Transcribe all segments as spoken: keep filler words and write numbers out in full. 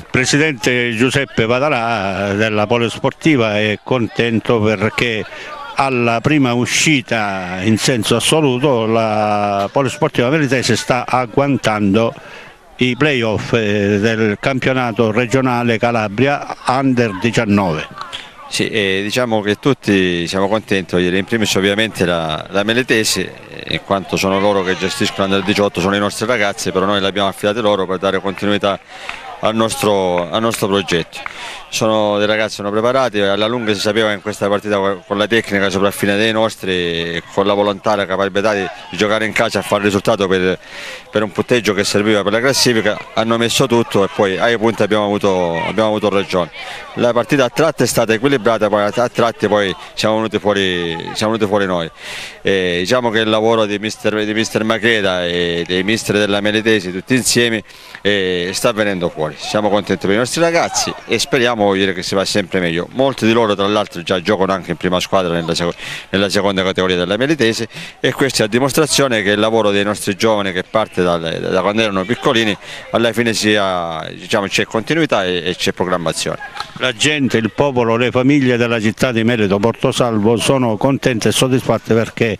Presidente Giuseppe Padalà della Polisportiva è contento perché alla prima uscita in senso assoluto la Polisportiva Melitese sta agguantando i playoff del campionato regionale Calabria Under diciannove. Sì, eh, diciamo che tutti siamo contenti, in primis ovviamente la, la Melitese, in quanto sono loro che gestiscono Under diciotto, sono i nostri ragazzi, però noi li abbiamo affidati loro per dare continuità al nostro, al nostro progetto. Sono dei ragazzi sono preparati, alla lunga si sapeva che in questa partita con la tecnica sopraffina dei nostri, con la volontà e la capacità di giocare in casa a fare il risultato per, per un punteggio che serviva per la classifica, hanno messo tutto e poi ai punti abbiamo avuto, abbiamo avuto ragione. La partita a tratti è stata equilibrata, poi a tratti poi siamo venuti fuori, siamo venuti fuori noi. E diciamo che il lavoro di mister, di mister Macheda e dei mister della Melitese tutti insieme eh, sta venendo fuori. Siamo contenti per i nostri ragazzi e speriamo voglio dire, che si va sempre meglio. Molti di loro tra l'altro già giocano anche in prima squadra nella, sec nella seconda categoria della Melitese, e questa è a dimostrazione che il lavoro dei nostri giovani che parte dal, da quando erano piccolini alla fine diciamo, c'è continuità e, e c'è programmazione. La gente, il popolo, le famiglie della città di Melito Portosalvo sono contente e soddisfatte perché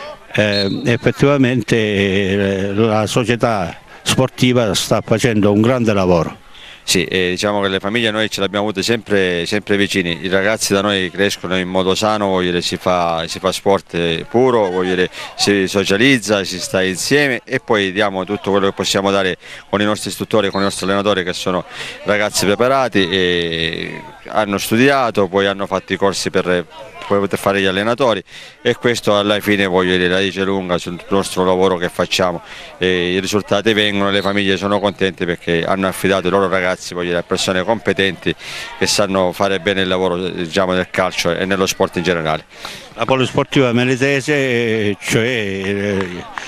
eh, effettivamente eh, la società sportiva sta facendo un grande lavoro. Sì, eh, diciamo che le famiglie noi ce le abbiamo avute sempre, sempre vicini, i ragazzi da noi crescono in modo sano, voglio dire, si, fa, si fa sport puro, voglio dire, si socializza, si sta insieme e poi diamo tutto quello che possiamo dare con i nostri istruttori, con i nostri allenatori che sono ragazzi preparati e hanno studiato, poi hanno fatto i corsi per poi poter fare gli allenatori, e questo alla fine voglio dire la dice lunga sul nostro lavoro che facciamo, e i risultati vengono, le famiglie sono contente perché hanno affidato i loro ragazzi voglio dire, a persone competenti che sanno fare bene il lavoro diciamo, del calcio e nello sport in generale. La Polisportiva Melitese, cioè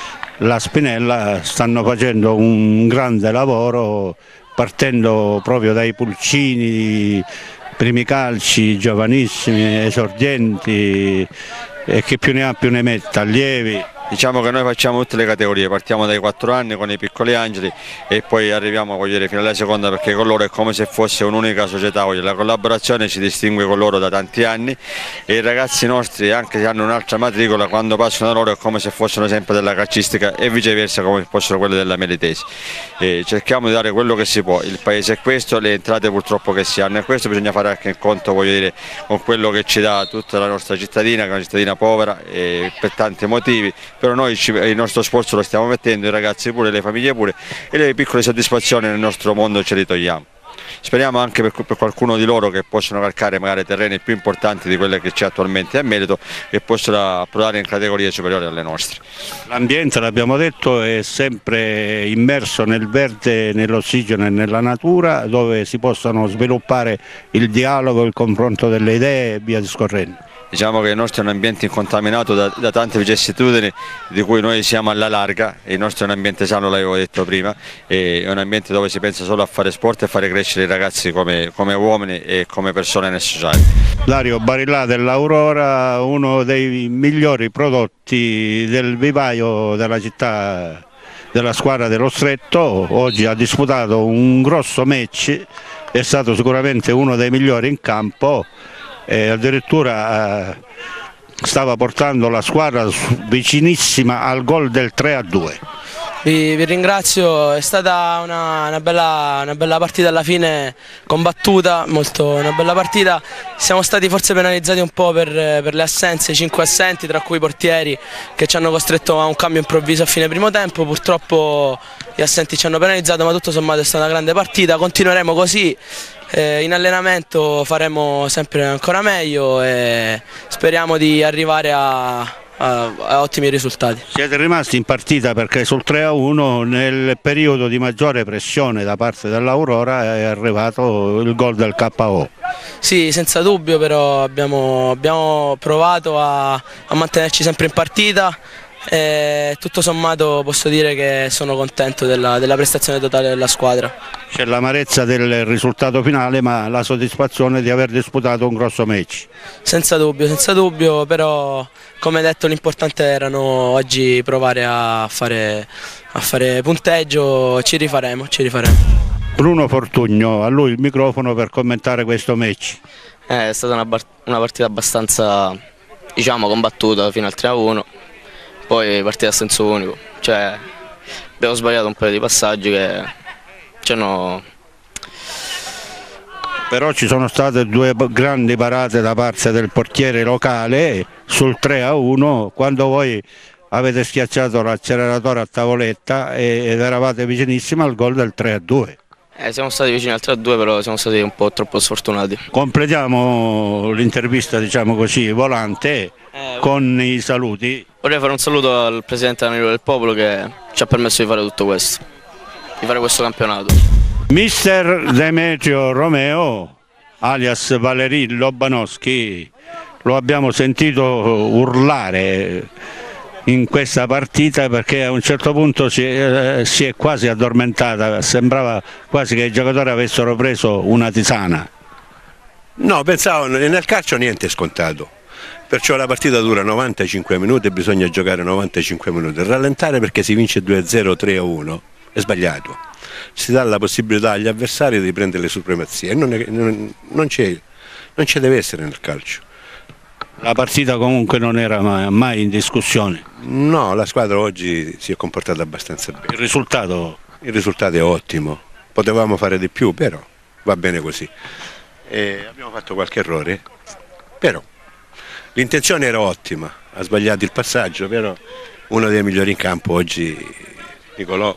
la Spinella, stanno facendo un grande lavoro partendo proprio dai pulcini, primi calci, giovanissimi, esordienti e chi più ne ha più ne metta, allievi. Diciamo che noi facciamo tutte le categorie, partiamo dai quattro anni con i piccoli angeli e poi arriviamo voglio dire, fino alla seconda, perché con loro è come se fosse un'unica società, voglio dire, la collaborazione ci distingue con loro da tanti anni e i ragazzi nostri, anche se hanno un'altra matricola, quando passano da loro è come se fossero sempre della calcistica e viceversa come fossero quelle della Melitese. E cerchiamo di dare quello che si può, il paese è questo, le entrate purtroppo che si hanno è questo, bisogna fare anche in conto voglio dire, con quello che ci dà tutta la nostra cittadina, che è una cittadina povera e per tanti motivi. Però noi ci, il nostro sforzo lo stiamo mettendo, i ragazzi pure, le famiglie pure, e le piccole soddisfazioni nel nostro mondo ce le togliamo. Speriamo anche per, per qualcuno di loro che possono calcare magari terreni più importanti di quelle che c'è attualmente a Melito e possano approdare in categorie superiori alle nostre. L'ambiente, l'abbiamo detto, è sempre immerso nel verde, nell'ossigeno e nella natura, dove si possano sviluppare il dialogo, il confronto delle idee e via discorrendo. Diciamo che il nostro è un ambiente incontaminato da, da tante vicissitudini di cui noi siamo alla larga, e il nostro è un ambiente sano, l'avevo detto prima, è un ambiente dove si pensa solo a fare sport e fare crescere i ragazzi come, come uomini e come persone nel sociale. Dario Barillà dell'Aurora, uno dei migliori prodotti del vivaio della città, della squadra dello Stretto, oggi ha disputato un grosso match, è stato sicuramente uno dei migliori in campo. E addirittura eh, stava portando la squadra vicinissima al gol del tre a due. Vi, vi ringrazio, è stata una, una, bella, una bella partita alla fine, combattuta, molto una bella partita. Siamo stati forse penalizzati un po' per, per le assenze, cinque assenti, tra cui i portieri che ci hanno costretto a un cambio improvviso a fine primo tempo. Purtroppo gli assenti ci hanno penalizzato, ma tutto sommato è stata una grande partita, continueremo così. Eh, in allenamento faremo sempre ancora meglio e speriamo di arrivare a, a, a ottimi risultati. Siete rimasti in partita perché sul tre a uno nel periodo di maggiore pressione da parte dell'Aurora è arrivato il gol del K O. Sì, senza dubbio, però abbiamo, abbiamo provato a, a mantenerci sempre in partita. E tutto sommato posso dire che sono contento della, della prestazione totale della squadra. C'è l'amarezza del risultato finale, ma la soddisfazione di aver disputato un grosso match. Senza dubbio, senza dubbio, però come detto l'importante erano oggi provare a fare, a fare punteggio, ci rifaremo, ci rifaremo. Bruno Fortugno, a lui il microfono per commentare questo match. È stata una, una partita abbastanza, diciamo, combattuta fino al tre a uno, poi partita a senso unico, cioè abbiamo sbagliato un paio di passaggi che ci hanno... Però ci sono state due grandi parate da parte del portiere locale sul tre a uno, quando voi avete schiacciato l'acceleratore a tavoletta ed eravate vicinissimi al gol del tre a due. Eh, siamo stati vicini al tre a due, però siamo stati un po' troppo sfortunati. Completiamo l'intervista, diciamo così, volante, eh, con i saluti. Vorrei fare un saluto al Presidente Danilo del Popolo che ci ha permesso di fare tutto questo, di fare questo campionato. Mister Demetrio Romeo, alias Valerillo Banowski, lo abbiamo sentito urlare in questa partita perché a un certo punto si è, si è quasi addormentata, sembrava quasi che i giocatori avessero preso una tisana. No, pensavo, nel calcio niente è scontato, perciò la partita dura novantacinque minuti e bisogna giocare novantacinque minuti. Rallentare perché si vince due a zero, tre a uno è sbagliato, si dà la possibilità agli avversari di prendere le supremazie e non, non, non c'è deve essere nel calcio. La partita comunque non era mai, mai in discussione? No, la squadra oggi si è comportata abbastanza bene. Il risultato? Il risultato è ottimo, potevamo fare di più, però va bene così. E abbiamo fatto qualche errore, però l'intenzione era ottima, ha sbagliato il passaggio, però uno dei migliori in campo oggi, Nicolò.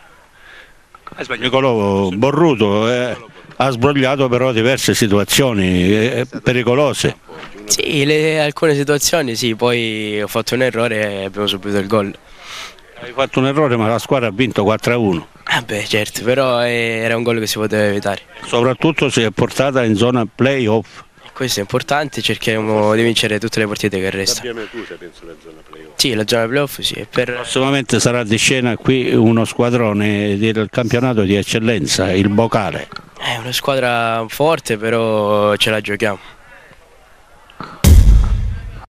Nicolò Borruto eh, ha sbagliato però diverse situazioni eh, pericolose. Sì, le, alcune situazioni sì, poi ho fatto un errore e abbiamo subito il gol. Hai fatto un errore ma la squadra ha vinto quattro a uno. Ah beh certo, però era un gol che si poteva evitare. Soprattutto si è portata in zona playoff. Questo è importante, cerchiamo di vincere tutte le partite che restano. Penso la zona playoff. Sì, la zona playoff sì. Per... Prossimamente sarà di scena qui uno squadrone del campionato di eccellenza, il Bocale. È una squadra forte, però ce la giochiamo.